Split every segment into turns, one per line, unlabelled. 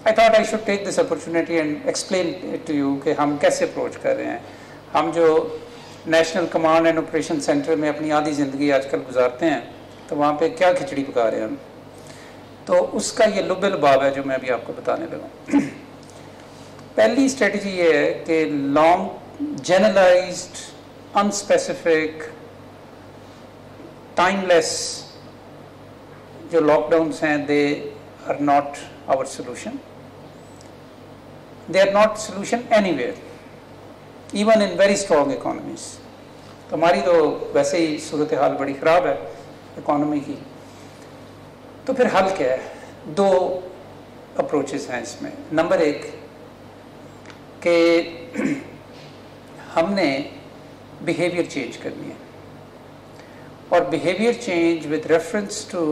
I thought I should take this opportunity and explain it to you کہ ہم کیسے approach کر رہے ہیں. ہم جو national command and operation centre میں اپنی آدھی زندگی آج کل گزارتے ہیں تو وہاں پہ کیا کھچڑی پکا رہے ہیں ہم, تو اس کا یہ لب لباب ہے جو میں ابھی آپ کو بتانے لگا. پہلی اسٹریٹجی یہ ہے کہ long generalised unspecific timeless جو لاک ڈاؤنس ہیں they are not our solution. They are not solution anywhere even in very strong economies. تو ہماری تو ویسے ہی صورتحال بڑی خراب ہے اکانومی کی, تو پھر حل کیا ہے؟ دو اپروچز ہیں اس میں. نمبر ایک کہ ہم نے بیہیویئر چینج کرنی ہے, اور behaviour change with reference to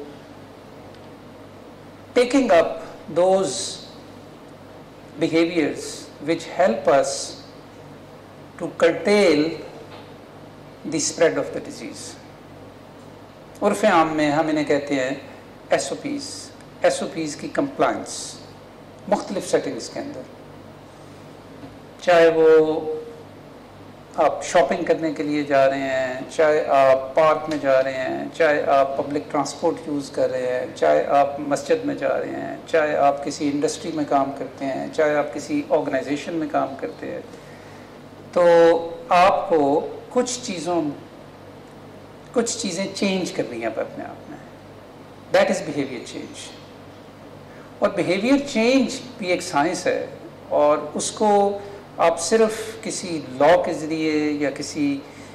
taking up those behaviors which help us to curtail the spread of the disease. عرف عام میں ہم انہیں کہتے ہیں S O Ps. S O Ps کی کمپلائنس مختلف سیٹنگز کے اندر, چاہے وہ آپ شاپنگ کرنے کے لیے جا رہے ہیں, چاہے آپ پارک میں جا رہے ہیں, چاہے آپ پبلک ٹرانسپورٹ یوز کر رہے ہیں, چاہے آپ مسجد میں جا رہے ہیں, چاہے آپ کسی انڈسٹری میں کام کرتے ہیں, چاہے آپ کسی آرگنائزیشن میں کام کرتے ہیں, تو آپ کو کچھ چیزیں چینج کرنی ہیں اپنے آپ میں. That is behaviour change. اور بیہیویئر چینج بھی ایک سائنس ہے, اور اس کو آپ صرف کسی لا کے ذریعے یا کسی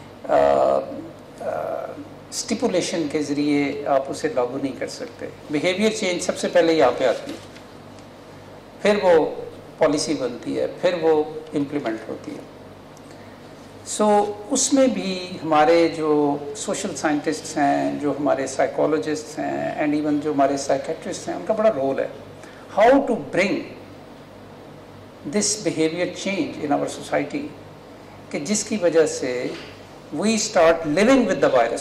اسٹیپولیشن کے ذریعے آپ اسے لاگو نہیں کر سکتے. بیہیویئر چینج سب سے پہلے یہاں پہ آتی ہے, پھر وہ پالیسی بنتی ہے, پھر وہ امپلیمنٹ ہوتی ہے. سو اس میں بھی ہمارے جو سوشل سائنٹسٹس ہیں, جو ہمارے سائیکالوجسٹس ہیں, اینڈ ایون جو ہمارے سائیکیٹرسٹ ہیں, ان کا بڑا رول ہے. How to bring this behavior change in our society کہ جس کی وجہ سے we start living with the virus.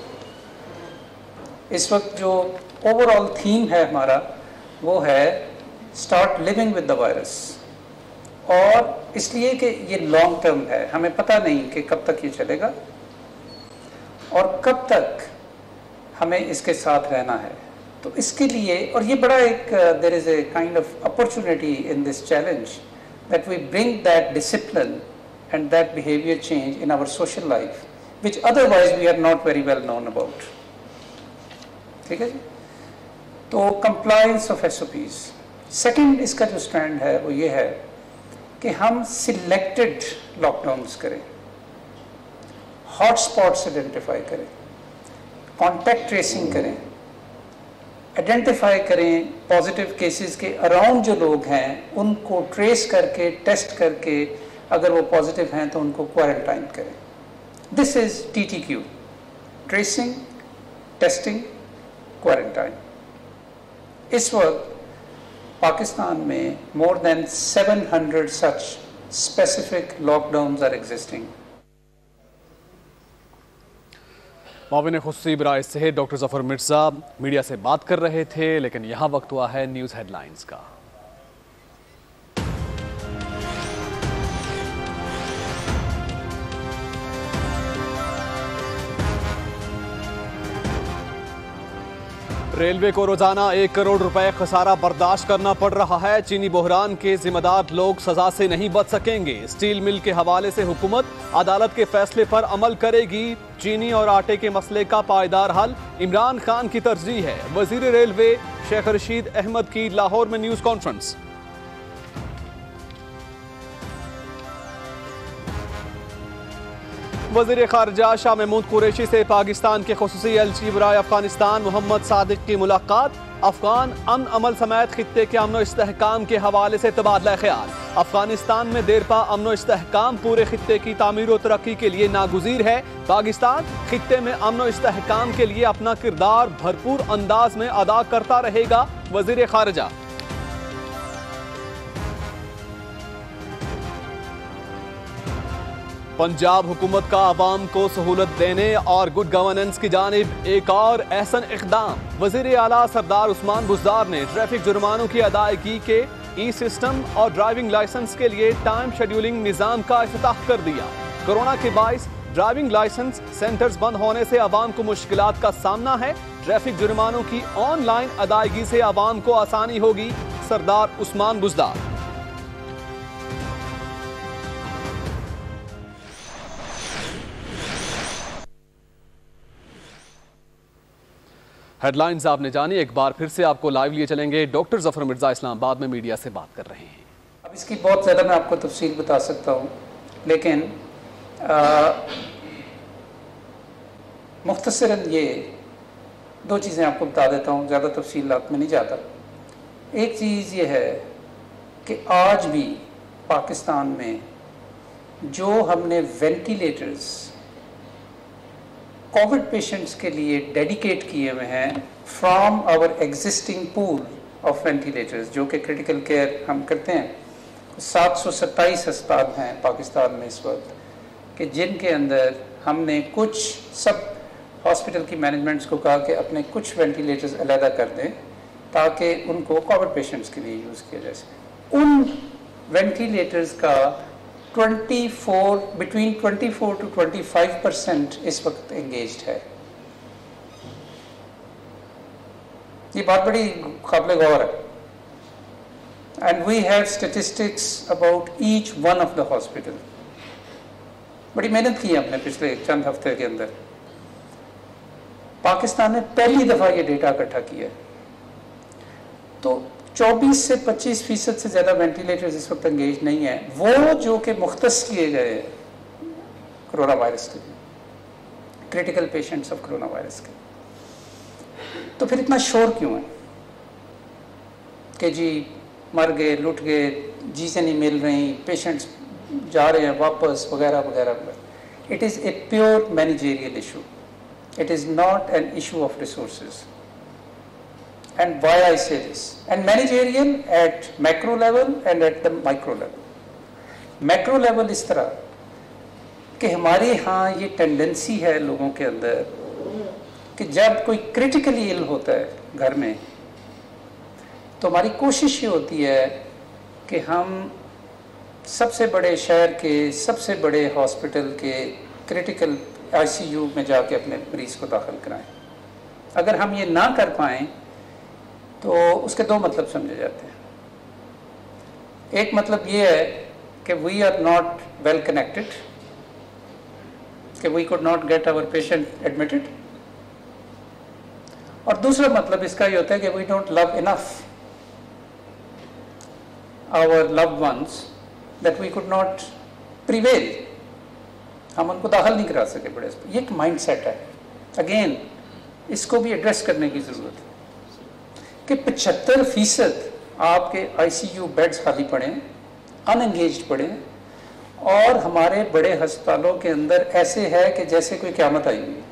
اس وقت جو overall theme ہے ہمارا وہ ہے start living with the virus, اور اس لیے کہ یہ لانگ ٹرم ہے, ہمیں پتہ نہیں کہ کب تک یہ چلے گا اور کب تک ہمیں اس کے ساتھ رہنا ہے. تو اس کے لیے, اور یہ بڑا ایک there is a kind of opportunity in this challenge that we bring that discipline and that behavior change in our social life which otherwise we are not very well known about. ٹھیک ہے جی. تو compliance of SOPs. Second اس کا جو stand ہے وہ یہ ہے کہ ہم سلیکٹڈ لاک ڈاؤنس کریں, ہاٹ اسپاٹس آئیڈینٹیفائی کریں, کانٹیکٹ ٹریسنگ کریں, آئیڈینٹیفائی کریں پازیٹیو کیسز کے اراؤنڈ جو لوگ ہیں ان کو ٹریس کر کے ٹیسٹ کر کے اگر وہ پازیٹیو ہیں تو ان کو کوارنٹائن کریں. This is TTQ, tracing, testing, quarantine. اس وقت پاکستان میں more than 700 such specific lockdowns are existing.
معاون خصوصی برائے صحت ڈاکٹر ظفر مرزا میڈیا سے بات کر رہے تھے, لیکن یہاں وقت ہوا ہے نیوز ہیڈ لائنز کا. ریلوے کو روزانہ 1 کروڑ روپے خسارہ برداشت کرنا پڑ رہا ہے. چینی بحران کے ذمہ دار لوگ سزا سے نہیں بچ سکیں گے. اسٹیل مل کے حوالے سے حکومت عدالت کے فیصلے پر عمل کرے گی. چینی اور آٹے کے مسئلے کا پائیدار حل عمران خان کی ترجیح ہے. وزیر ریلوے شیخ رشید احمد کی لاہور میں نیوز کانفرنس. وزیر خارجہ شاہ محمود قریشی سے پاکستان کے خصوصی ایلچی برائے افغانستان محمد صادق کی ملاقات. افغان امن عمل سمیت خطے کے امن و استحکام کے حوالے سے تبادلہ خیال. افغانستان میں دیرپا امن و استحکام پورے خطے کی تعمیر و ترقی کے لیے ناگزیر ہے. پاکستان خطے میں امن و استحکام کے لیے اپنا کردار بھرپور انداز میں ادا کرتا رہے گا. وزیر خارجہ पंजाब हुकूमत का आवाम को सहूलत देने और गुड गवर्नेंस की जानिब एक और अहसन इक़दाम। वज़ीर आला सरदार उस्मान बुज़दार ने ट्रैफिक जुर्मानों की अदायगी के ई सिस्टम और ड्राइविंग लाइसेंस के लिए टाइम शेड्यूलिंग निज़ाम का इफ्तिताह कर दिया। कोरोना के बाइस ड्राइविंग लाइसेंस सेंटर्स बंद होने से आवाम को मुश्किलात का सामना है। ट्रैफिक जुर्मानों की ऑनलाइन अदायगी से आवाम को आसानी होगी। सरदार उस्मान बुज़दार। हेडलाइंस आपने जानी, एक बार फिर से आपको लाइव लिए चलेंगे। डॉक्टर जफर मिर्जा इस्लामाबाद में मीडिया से बात कर रहे हैं।
अब इसकी बहुत ज़्यादा मैं आपको तफसील बता सकता हूँ, लेकिन मुख्तसरन ये दो चीज़ें आपको बता देता हूँ, ज़्यादा तफसीलात में नहीं जाता। एक चीज़ ये है कि आज भी पाकिस्तान में जो हमने वेंटिलेटर्स कोविड पेशेंट्स के लिए डेडिकेट किए हुए हैं from our existing pool of ventilators, जो कि क्रिटिकल केयर हम करते हैं, 727 अस्पताल हैं पाकिस्तान में इस वक्त, कि जिनके अंदर हमने कुछ सब हॉस्पिटल की मैनेजमेंट्स को कहा कि अपने कुछ वेंटिलेटर्स अलहदा कर दें ताकि उनको कोविड पेशेंट्स के लिए यूज़ किया जा सके। उन वेंटिलेटर्स का बिटवीन 24 to 25% इस वक्त एंगेज्ड है। ये बात बड़ी काबिल गौर है। And we have statistics about each one of the hospital. बड़ी मेहनत की है हमने पिछले चंद हफ्ते के अंदर। पाकिस्तान ने पहली दफ़ा ये डेटा इकट्ठा किया है। तो 24 से 25% से ज़्यादा वेंटिलेटर्स इस वक्त एंगेज नहीं है, वो जो कि मुख्तस किए गए कोरोना वायरस के, critical patients of corona virus के। तो फिर इतना शोर क्यों है कि जी मर गए, लुट गए, जी से नहीं मिल रही, पेशेंट्स जा रहे हैं वापस, वगैरह वगैरह। It is a pure managerial issue, it is not an issue of resources. And why I say this? And managerial at macro level and at the micro level. Macro level इस तरह कि हमारे यहाँ ये टेंडेंसी है लोगों के अंदर कि जब कोई क्रिटिकली इल होता है घर में, तो हमारी कोशिश ये होती है कि हम सबसे बड़े शहर के सबसे बड़े हॉस्पिटल के क्रिटिकल ICU में जाके अपने मरीज़ को दाखिल कराएं। अगर हम ये ना कर पाएँ तो उसके दो मतलब समझे जाते हैं। एक मतलब ये है कि we are not well connected, कि we could not get our patient admitted, और दूसरा मतलब इसका ये होता है कि we don't love enough our loved ones that we could not prevail, हम उनको दाखिल नहीं करा सके बड़े। ये एक माइंड सेट है। अगेन इसको भी एड्रेस करने की ज़रूरत है कि 75% आपके ICU बेड्स खाली पड़े हैं, अनएंगेज्ड पड़े हैं, और हमारे बड़े अस्पतालों के अंदर ऐसे है कि जैसे कोई क़यामत आई हुई है।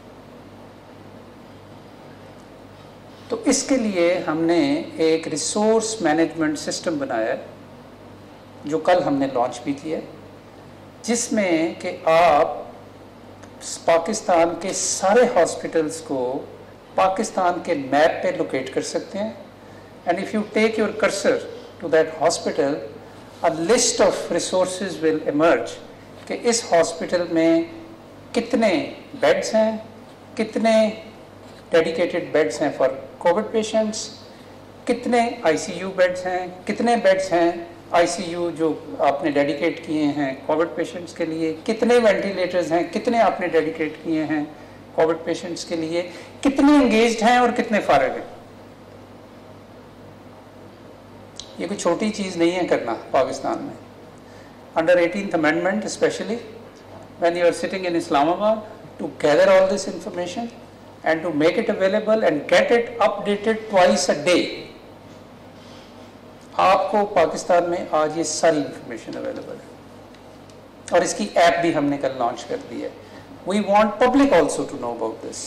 तो इसके लिए हमने एक रिसोर्स मैनेजमेंट सिस्टम बनाया है, जो कल हमने लॉन्च भी किया, जिसमें कि आप पाकिस्तान के सारे हॉस्पिटल्स को पाकिस्तान के मैप पे लोकेट कर सकते हैं। And if you take your cursor to that hospital, a list of resources will emerge कि इस हॉस्पिटल में कितने बेड्स हैं, कितने डेडिकेटेड बेड्स हैं फॉर कोविड पेशेंट्स, कितने ICU बेड्स हैं, कितने बेड्स हैं ICU जो आपने डेडिकेट किए हैं कोविड पेशेंट्स के लिए, कितने वेंटिलेटर्स हैं, कितने आपने डेडिकेट किए हैं कोविड पेशेंट्स के लिए, कितने एंगेज्ड हैं और कितने फारिग हैं। ये कोई छोटी चीज़ नहीं है करना पाकिस्तान में। Under 18th amendment especially when you are sitting in Islamabad to gather all this information and to make it available and get it updated twice a day. आपको पाकिस्तान में आज ये सारी इंफॉर्मेशन अवेलेबल है, और इसकी ऐप भी हमने कल लॉन्च कर दी है। We want public also to know about this.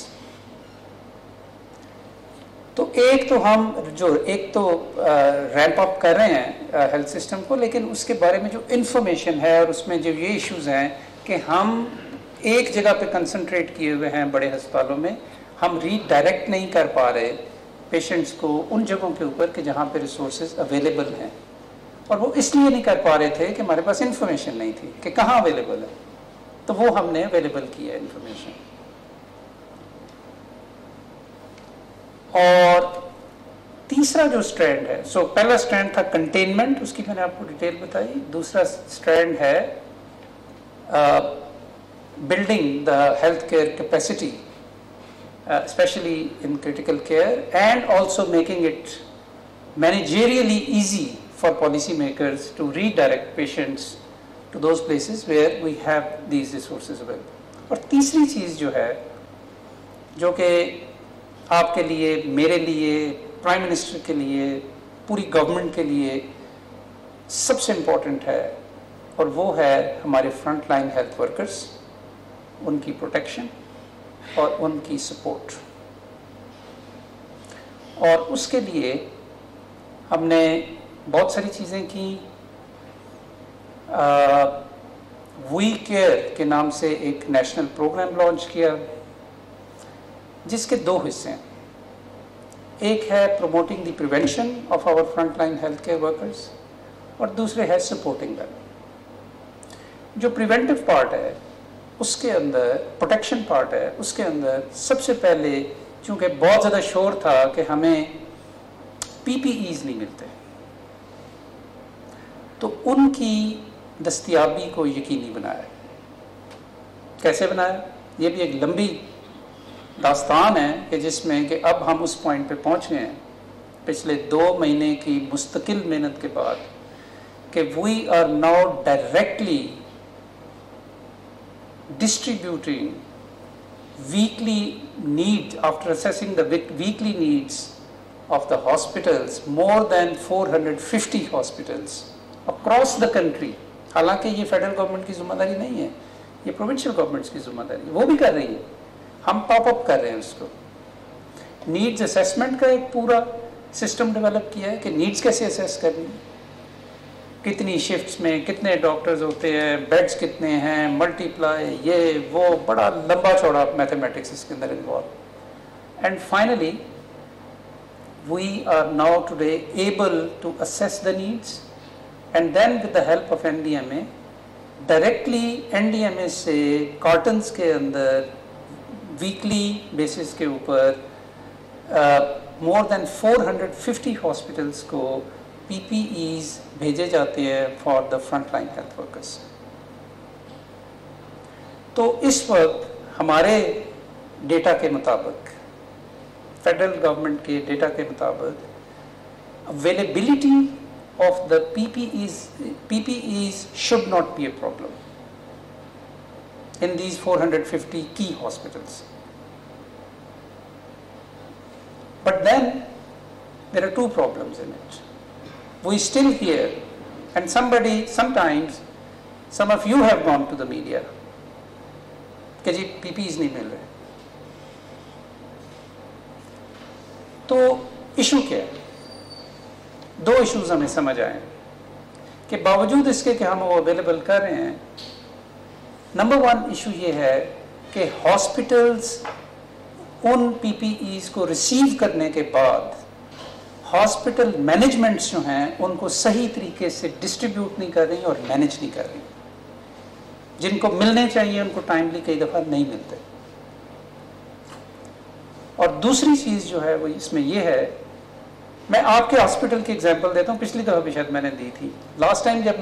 तो एक तो रैंप अप कर रहे हैं हेल्थ सिस्टम को, लेकिन उसके बारे में जो इंफॉर्मेशन है और उसमें जो ये इश्यूज हैं کہ ہم ایک جگہ پہ کنسنٹریٹ کیے ہوئے ہیں بڑے ہسپتالوں میں, ہم ری ڈائریکٹ نہیں کر پا رہے پیشنٹس کو ان جگہوں کے اوپر کہ جہاں پہ ریسورسز اویلیبل ہیں, اور وہ اس لیے نہیں کر پا رہے تھے کہ ہمارے پاس انفارمیشن نہیں تھی کہ کہاں اویلیبل ہے, تو وہ ہم نے اویلیبل کیا ہے انفارمیشن. اور تیسرا جو اسٹرینڈ ہے, سو پہلا اسٹرینڈ تھا کنٹینمنٹ, اس کی میں نے آپ کو ڈیٹیل بتائی. دوسرا اسٹرینڈ ہے building the health care capacity especially in critical care, and also making it managerially easy for policymakers to redirect patients to those places where we have these resources available. اور تیسری چیز جو ہے, جو کہ آپ کے لیے, میرے لیے, پرائم منسٹر کے لیے, پوری گورنمنٹ کے لیے سب سے امپورٹنٹ ہے, اور وہ ہے ہمارے فرنٹ لائن ہیلتھ ورکرز, ان کی پروٹیکشن اور ان کی سپورٹ. اور اس کے لیے ہم نے بہت ساری چیزیں کی. وی کیئر کے نام سے ایک نیشنل پروگرام لانچ کیا, جس کے دو حصے ہیں. ایک ہے promoting the prevention of our front line health care workers, اور دوسرے ہے سپورٹنگ دیم. جو پریونٹیو پارٹ ہے اس کے اندر, پروٹیکشن پارٹ ہے اس کے اندر, سب سے پہلے چونکہ بہت زیادہ شور تھا کہ ہمیں پی پی ایز نہیں ملتے, تو ان کی دستیابی کو یقینی بنایا. کیسے بنایا؟ یہ بھی ایک لمبی داستان ہے کہ جس میں کہ اب ہم اس پوائنٹ پہ پہنچ گئے ہیں پچھلے 2 مہینے کی مستقل محنت کے بعد کہ we are now directly distributing weekly need, after assessing the weekly needs of the hospitals, more than 450 hospitals across the country. حالانکہ یہ فیڈرل گورنمنٹ کی ذمہ داری نہیں ہے, یہ پروونشل گورنمنٹس کی ذمہ داری ہے, وہ بھی کر رہی ہے, ہم ٹاپ اپ کر رہے ہیں اس کو. نیڈز اسیسمنٹ کا ایک پورا سسٹم ڈیولپ کیا ہے کہ نیڈز کیسے اسیس کرنی, کتنی شفٹس میں کتنے ڈاکٹرز ہوتے ہیں, بیڈز کتنے ہیں, ملٹی پلائی, یہ وہ بڑا لمبا چوڑا میتھمیٹکس اس کے اندر involve. And finally we are now today able to assess the needs, and then with the help of N D M A directly N D M A سے کارٹنس کے اندر ویکلی بیسس کے اوپر مور دین 450 hospitals کو پی P as بھیجے جاتے ہیں for the front line health workers. تو اس وقت ہمارے ڈیٹا کے مطابق, فیڈرل گورنمنٹ کے ڈیٹا کے مطابق, availability of the P P Es should not be a problem in these 450 key hospitals. But then there are two problems in it. We still hear, and sometimes some of you have gone to the media کہ جی پی P as نہیں مل رہے. تو issue کیا ہے؟ 2 issues ہمیں سمجھ آئے کہ باوجود اس کے کہ ہم وہ اویلیبل کر رہے ہیں. نمبر 1 ایشو یہ ہے کہ ہاسپٹلز ان پی پی ایز کو ریسیو کرنے کے بعد ہاسپٹل مینجمنٹس جو ہیں ان کو صحیح طریقے سے ڈسٹریبیوٹ نہیں کر رہی اور مینج نہیں کر رہی. جن کو ملنے چاہیے ان کو ٹائملی کئی دفعہ نہیں ملتے. اور دوسری چیز جو ہے وہ اس میں یہ ہے, میں آپ کے ہاسپٹل کی ایگزامپل دیتا ہوں, پچھلی دفعہ بھی شاید میں نے دی تھی. لاسٹ ٹائم جب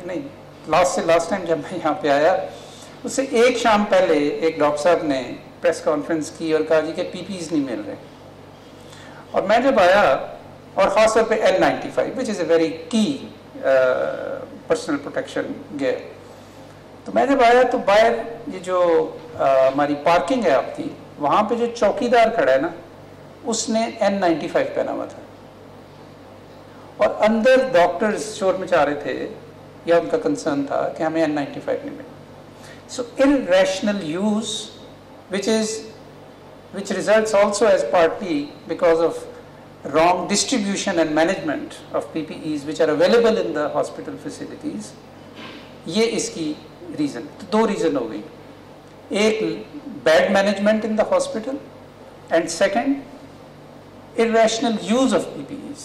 میں یہاں پہ آیا, اس سے ایک شام پہلے ایک ڈاکٹر صاحب نے پریس کانفرنس کی اور کہا جی کہ پی پی ایز نہیں مل رہے. اور میں جب آیا, اور خاص طور پہ N95 which is a very key personal protection gear, تو میں جب آیا تو باہر یہ جو ہماری پارکنگ ہے آپ کی, وہاں پہ جو چوکیدار کھڑا ہے نا, اس نے N95 پہنا ہوا تھا, اور اندر ڈاکٹرز شور مچا رہے تھے, یا ان کا کنسرن تھا کہ ہمیں N95 نہیں ملے. So irrational use, which results also as partly because of wrong distribution and management of PPEs which are available in the hospital facilities, یہ اس کی रीज़न, तो 2 रीज़न हो गई, एक bad management in the hospital and second irrational use of PPEs।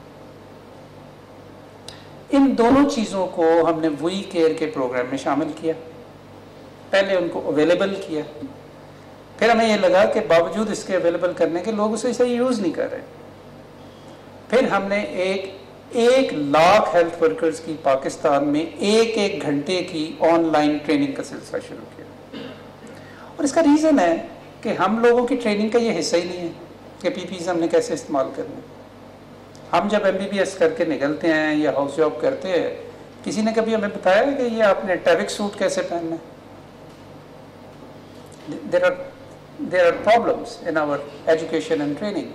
इन दोनों चीज़ों को हमने वी केयर के प्रोग्राम में शामिल किया, पहले उनको अवेलेबल किया, फिर हमें ये लगा कि बावजूद इसके अवेलेबल करने के लोग उसे सही यूज़ नहीं कर रहे, फिर हमने 1 लाख हेल्थ वर्कर्स की पाकिस्तान में 1 घंटे की ऑनलाइन ट्रेनिंग का सिलसिला शुरू किया। और इसका रीज़न है कि हम लोगों की ट्रेनिंग का ये हिस्सा ही नहीं है कि PPEs हमने कैसे इस्तेमाल करने। हम जब MBBS करके निकलते हैं या हाउस जॉब करते हैं, किसी ने कभी हमें बताया कि ये आपने टैविक सूट कैसे पहनना है? There are problems in our education and training.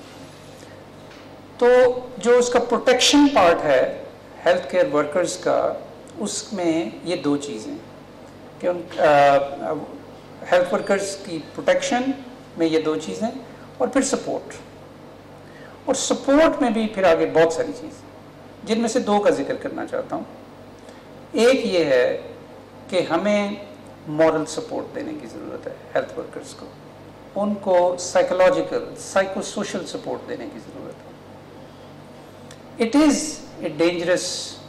तो जो उसका प्रोटेक्शन पार्ट है हेल्थ केयर वर्कर्स का, उसमें ये 2 चीज़ें कि उन हेल्थ वर्कर्स की प्रोटेक्शन में ये 2 चीज़ें, और फिर सपोर्ट, और सपोर्ट में भी फिर आगे बहुत सारी चीज़, जिनमें से 2 का जिक्र करना चाहता हूँ। एक ये है कि हमें मॉरल सपोर्ट देने की ज़रूरत है हेल्थ वर्कर्स को, उनको साइकोलॉजिकल साइको सोशल सपोर्ट देने की ज़रूरत है। It is a dangerous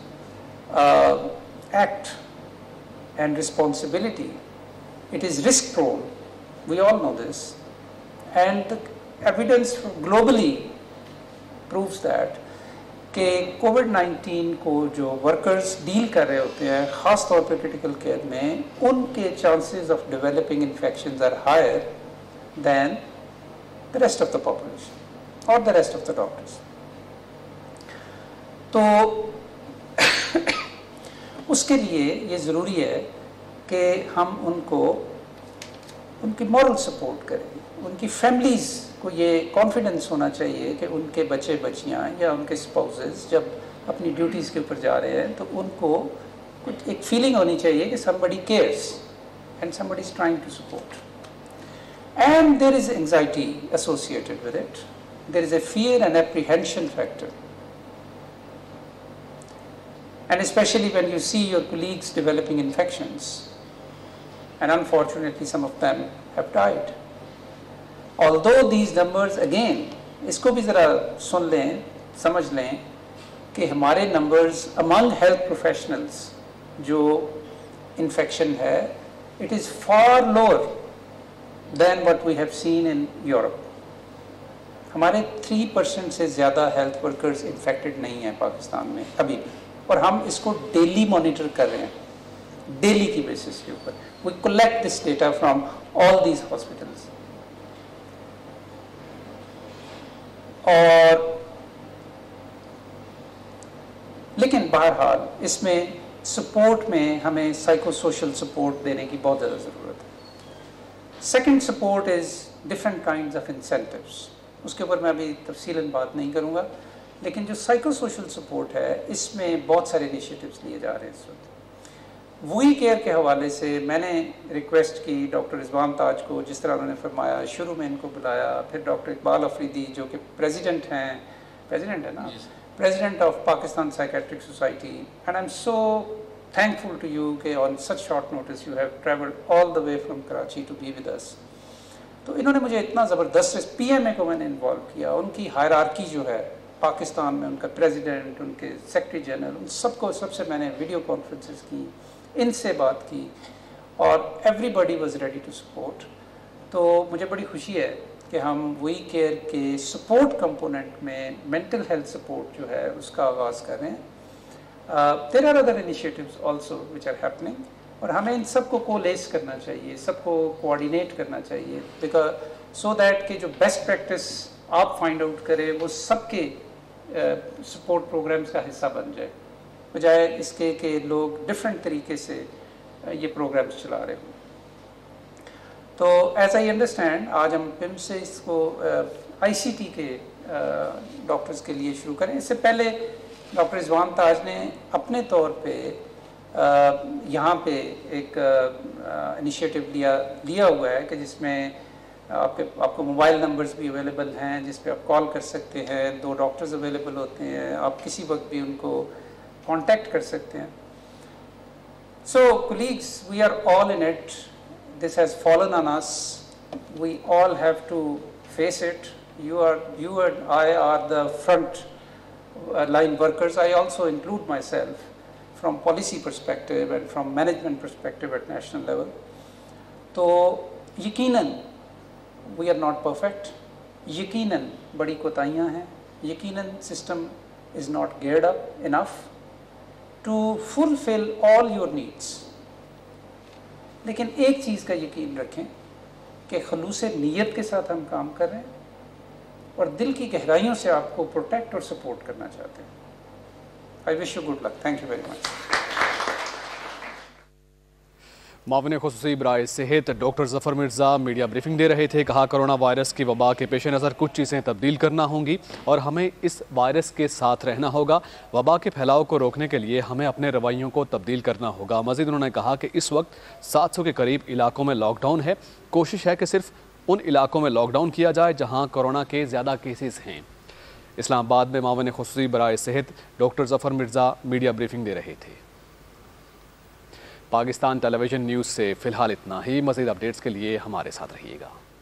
act and responsibility. It is risk prone. We all know this, and the evidence globally proves that कि कोविड-19 को जो वर्कर्स डील कर रहे होते हैं, ख़ास तौर पे क्रिटिकल केयर में, उनके chances of developing infections are higher than the rest of the population और the rest of the doctors. तो उसके लिए ये ज़रूरी है कि हम उनको उनकी मॉरल सपोर्ट करें, उनकी फैमिलीज़ को ये कॉन्फिडेंस होना चाहिए कि उनके बच्चे बच्चियाँ या उनके स्पाउसेस जब अपनी ड्यूटीज़ के ऊपर जा रहे हैं तो उनको कुछ एक फीलिंग होनी चाहिए कि somebody cares and somebody is trying to support, and there is anxiety associated with it, there is a fear and apprehension factor, and especially when you see your colleagues developing infections, and unfortunately some of them have died. Although these numbers, again, इसको भी ज़रा सुन लें, समझ लें कि हमारे numbers among health professionals जो infection है, it is far lower than what we have seen in Europe. हमारे 3% से ज़्यादा health workers infected नहीं हैं पाकिस्तान में अभी भी, और हम इसको डेली मॉनिटर कर रहे हैं, डेली की बेसिस के ऊपर। We collect this data from all these hospitals. और लेकिन बहरहाल इसमें सपोर्ट में हमें साइको सोशल सपोर्ट देने की बहुत ज़्यादा ज़रूरत है। Second support is different kinds of incentives, उसके ऊपर मैं अभी तफसीलन बात नहीं करूँगा, लेकिन जो साइको सोशल सपोर्ट है इसमें बहुत सारे इनिशिएटिव्स लिए जा रहे हैं इस वक्त। वी केयर के हवाले से मैंने रिक्वेस्ट की डॉक्टर रिजवान ताज को, जिस तरह उन्होंने फरमाया, शुरू में इनको बुलाया, फिर डॉक्टर इकबाल अफरीदी जो कि प्रेसिडेंट है ना, president of Pakistan psychiatric society, and I am so thankful to you कि on such short notice you have travelled all the way from Karachi to be with us. तो इन्होंने मुझे इतना ज़बरदस्त, PMA को मैंने इन्वॉल्व किया, उनकी हायरार्की जो है पाकिस्तान में, उनका प्रेसिडेंट, उनके सेक्रेटरी जनरल, उन सबको सबसे मैंने वीडियो कॉन्फ्रेंसेस की, इनसे बात की, और everybody was ready to support. तो मुझे बड़ी खुशी है कि हम वी केयर के सपोर्ट कंपोनेंट में मेंटल हेल्थ सपोर्ट जो है उसका आगाज़ कर रहे हैं। There are other initiatives also which are happening, और हमें इन सबको कोलेस करना चाहिए, सबको कोऑर्डिनेट करना चाहिए, बिकॉज सो दैट कि जो बेस्ट प्रैक्टिस आप फाइंड आउट करें वो सबके सपोर्ट प्रोग्राम्स का हिस्सा बन जाए, बजाय इसके कि लोग डिफरेंट तरीके से ये प्रोग्राम्स चला रहे हों। तो एज आई अंडरस्टैंड आज हम PIMS से इसको ICT के डॉक्टर्स के लिए शुरू करें। इससे पहले डॉक्टर रिजवान ताज ने अपने तौर पे यहाँ पे एक इनिशिएटिव लिया हुआ है कि जिसमें आपको मोबाइल नंबर्स भी अवेलेबल हैं जिस पे आप कॉल कर सकते हैं, 2 डॉक्टर्स अवेलेबल होते हैं, आप किसी वक्त भी उनको कांटेक्ट कर सकते हैं। So colleagues, we are all in it. This has fallen on us. We all have to face it. You and I are the front line workers. I also include myself from policy perspective and from management perspective at national level. तो यकीनन we are not perfect. यकीनन बड़ी कोताहियाँ हैं. यकीनन system is not geared up enough to fulfill all your needs. लेकिन एक चीज़ का यकीन रखें कि खलूस नीयत के साथ हम काम कर रहे हैं और दिल की गहराइयों से आपको प्रोटेक्ट और सपोर्ट करना चाहते हैं. I wish you good luck. Thank you very much.
मावन खुसूसी बराए सेहत doctor Zafar Mirza media briefing दे रहे थे. कहा कोरोना वायरस की वबा के पेश नज़र कुछ चीज़ें तब्दील करना होंगी और हमें इस वायरस के साथ रहना होगा. वबा के फैलाव को रोकने के लिए हमें अपने रवैयों को तब्दील करना होगा. मज़ीद उन्होंने कहा कि इस वक्त 700 के करीब इलाकों में लॉकडाउन है. कोशिश है कि सिर्फ उन इलाकों में लॉकडाउन किया जाए जहाँ कोरोना के ज़्यादा केसेस हैं. इस्लामाबाद में मावन खुसूसी बराए सेहत doctor Zafar Mirza media briefing दे रहे थे. पाकिस्तान टेलीविज़न न्यूज़ से फ़िलहाल इतना ही. मज़ीद अपडेट्स के लिए हमारे साथ रहिएगा.